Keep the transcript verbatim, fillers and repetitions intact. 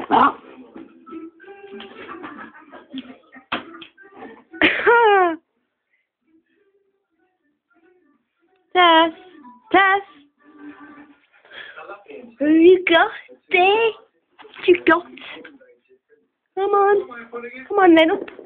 Ah. Tess, Tess, who you got there? You got? Come on, come on, then up.